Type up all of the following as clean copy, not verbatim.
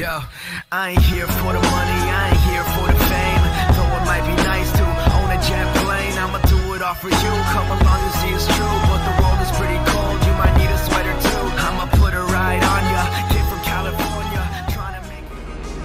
Yo, I ain't here for the money, I ain't here for the fame. Though it might be nice to own a jet plane, I'ma do it all for you. Come along and see it's true, but the world is pretty cold. You might need a sweater too. I'ma put a ride on ya. Kid from California, trying to make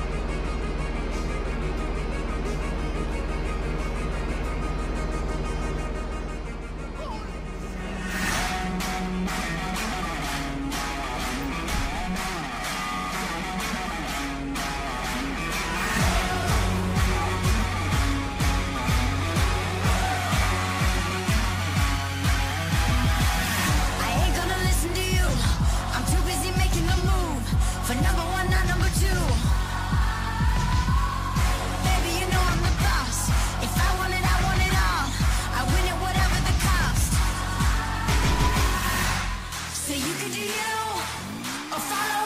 for number one, not number two. Baby, you know I'm the boss. If I want it, I want it all. I win it, whatever the cost. So you could do you, or follow